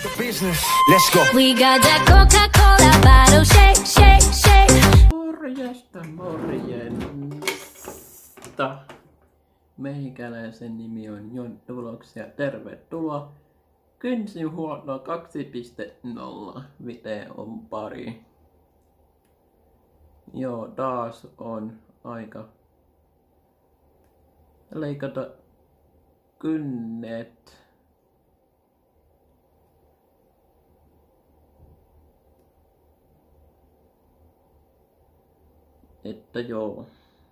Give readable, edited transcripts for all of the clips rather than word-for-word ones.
the business. Let's go. We got that Coca-Cola bottle shake, shake, shake. Morjesta, morjesta. Meikäläisen nimi on Jonttu Vlogs ja tervetuloa Kynsihuolto 2.0 videon pari. Joo, taas on aika leikata kynnet. Että joo.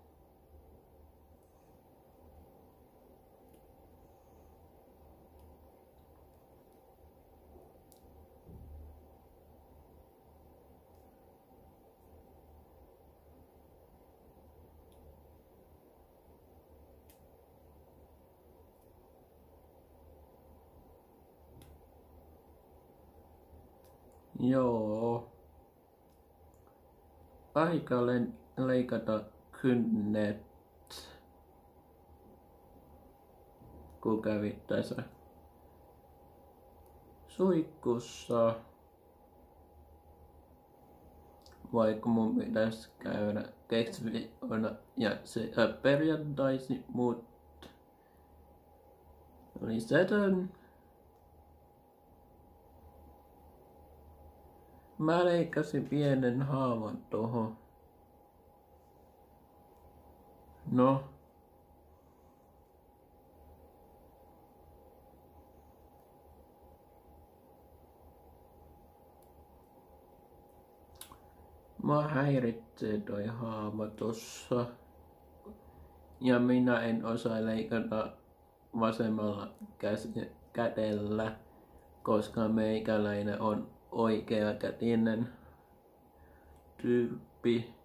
Joo. Aika leikata kynnet, kun kävit tässä suihkussa. Vaikka mun pitäisi käydä keskiviikkona ja se perjantaisi, mut lisätön. Mä leikkasin pienen haavan tohon. No. Mä häiritsee toi haava tossa. Ja minä en osaa leikata vasemmalla kädellä, koska meikäläinen on oikeakätinen tyyppi.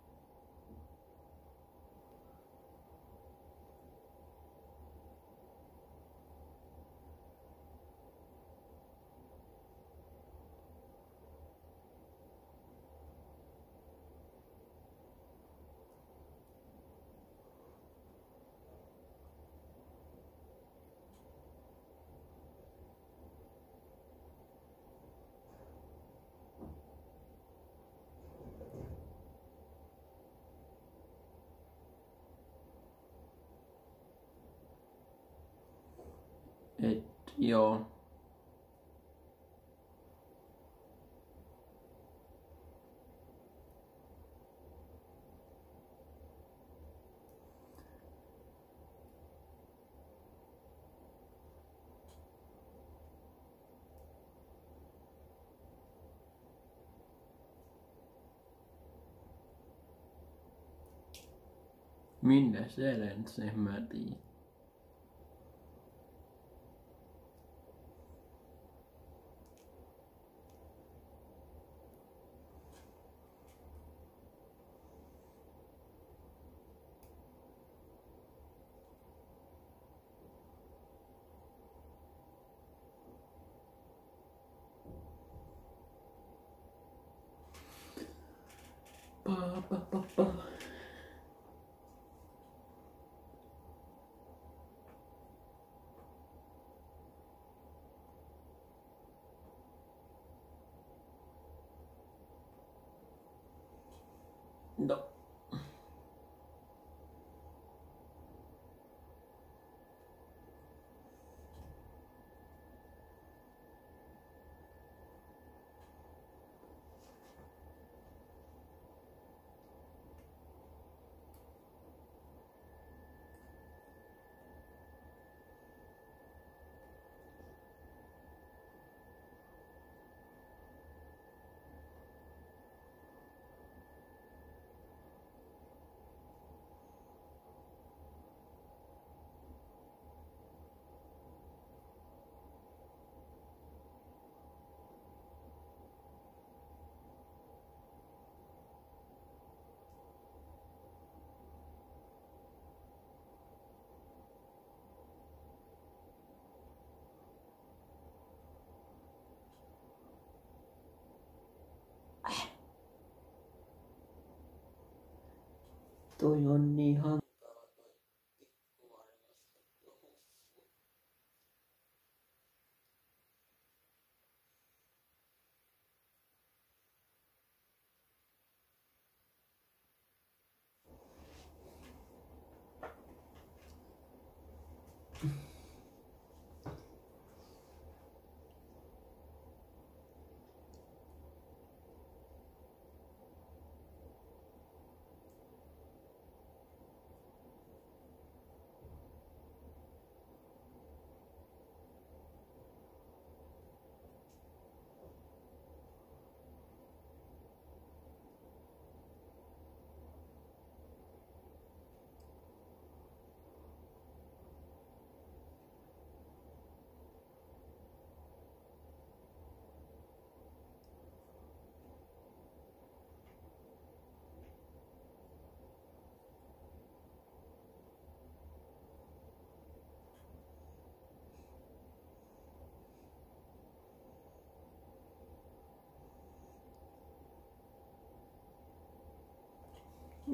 Et joo. Minne se lensi, mä tiedän. Pa. No. Toi on niin hankala.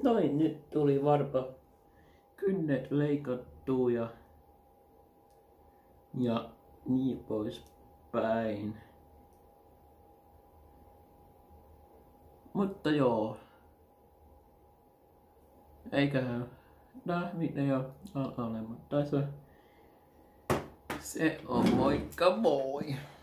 Noin, nyt tuli varpa kynnet leikattua ja niin pois päin. Mutta joo. Eiköhän video alkaa olemaan. Se on moikka moi!